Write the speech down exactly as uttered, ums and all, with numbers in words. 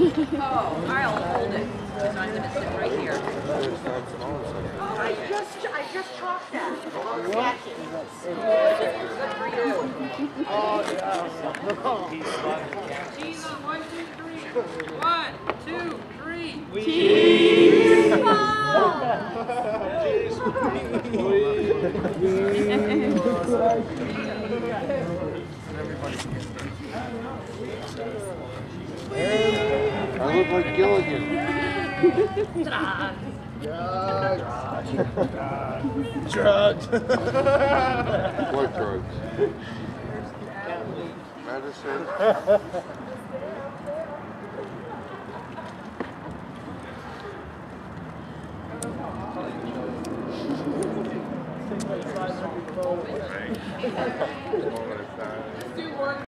Oh, I'll hold it. So I'm going to sit right here. I just, I just chalked that. Good for you. Oh, yeah. Cheese on one, two, three. One, two, three. Cheese! I look like Gilligan. Drugs. Drugs. What drugs? Medicine. Right.